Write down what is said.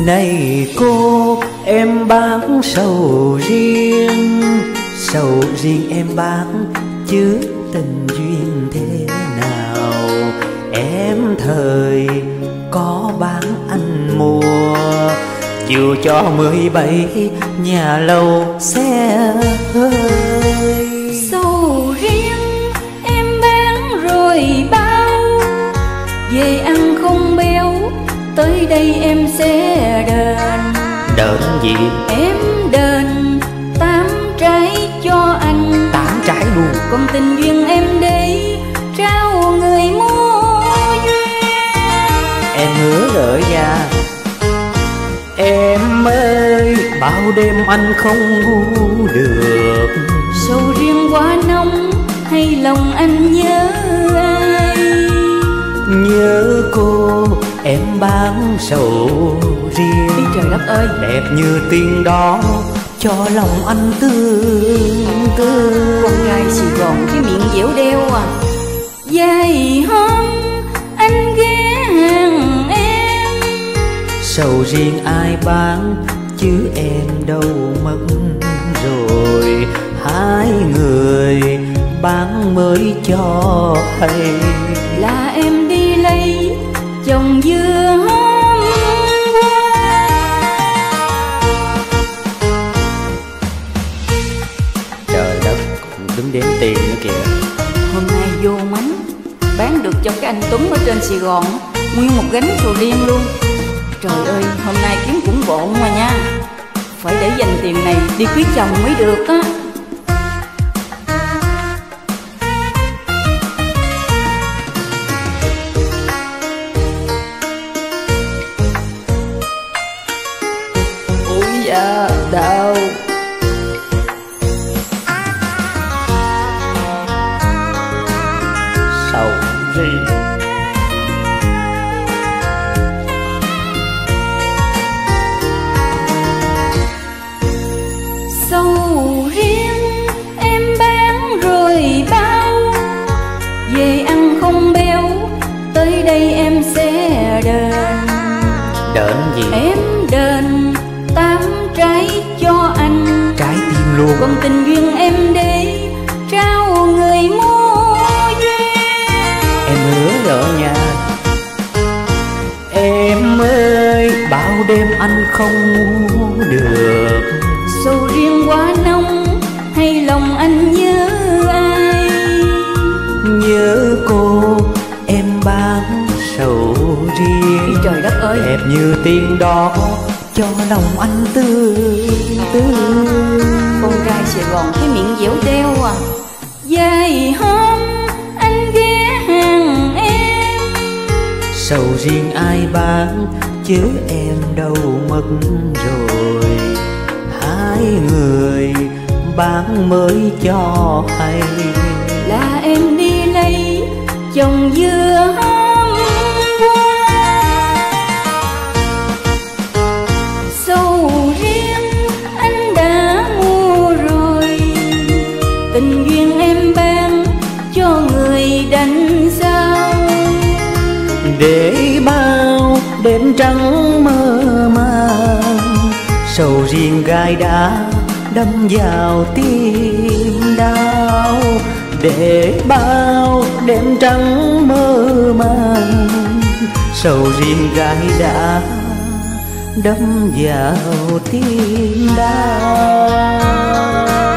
Này cô, em bán sầu riêng em bán chứ tình duyên thế nào. Em thời có bán anh mua, dù cho 17 nhà lầu xe hơi. Sầu riêng em bán rồi bao, về ăn không béo, tới đây em sẽ đền. Đền gì? Em đền 8 trái cho anh. 8 trái luôn. Còn tình duyên em để trao người mua duyên. Em hứa rồi nha. Em ơi, bao đêm anh không ngủ được. Sầu riêng quá nóng, hay lòng anh nhớ ai? Nhớ cô, em bán sầu riêng. Đi trời đất ơi, đẹp như tiên đó, cho lòng anh tương tư. con trai Sài Gòn cái miệng dẻo đeo à. Vài hôm anh ghé hàng em. Sầu riêng ai bán chứ em đâu mất rồi. Hai người bán mới cho hay. Là em đi lấy chồng dưa hôm qua. Trời đất, còn đứng đếm tiền nữa kìa. Hôm nay vô mánh, bán được cho cái anh Tuấn ở trên Sài Gòn nguyên một gánh sầu riêng luôn. Trời ơi, hôm nay kiếm cũng bộn mà nha. Phải để dành tiền này đi cưới chồng mới được á. Ôi da, đau. Sầu riêng. Sầu riêng em bán rồi bao, về ăn không béo, tới đây em sẽ đền. Đền gì? Em đền 8 trái cho anh. Trái tim luôn. Còn tình duyên em để trao người mua duyên. Em hứa rồi nha. Em ơi, bao đêm anh không ngủ được. Sầu riêng quá nóng, hay lòng anh nhớ ai? Nhớ cô, em bán sầu riêng. Trời đất ơi, đẹp như tiên đó, cho lòng anh tương tư. con trai Sài Gòn cái miệng dẻo đeo à. Vài hôm anh ghé hàng em. Sầu riêng ai bán chứ em đâu mất rồi. Hai người bán mới cho hay. Là em đi lấy chồng dưa hôm qua. Sầu riêng anh đã mua rồi, tình duyên em bán cho người đánh sao. Để bao đêm trắng mơ màng, sầu riêng gai đá đâm vào tim đau. Để bao đêm trắng mơ màng, sầu riêng gai đá đâm vào tim đau.